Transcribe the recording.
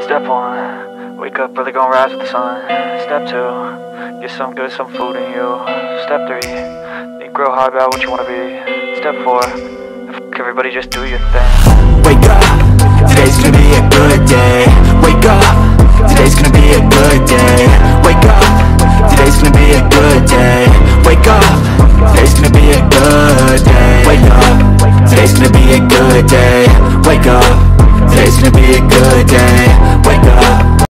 Step 1, wake up early, gonna rise with the sun. Step 2, get some good, some food in you. Step 3, think real hard about what you wanna be. Step 4, fuck everybody, just do your thing. Wake up, today's gonna be a good day. Wake up, today's gonna be a good day. Wake up, today's gonna be a good day. Wake up, today's gonna be a good day. Wake up, today's gonna be a good day. Wake up, today's gonna be a good day.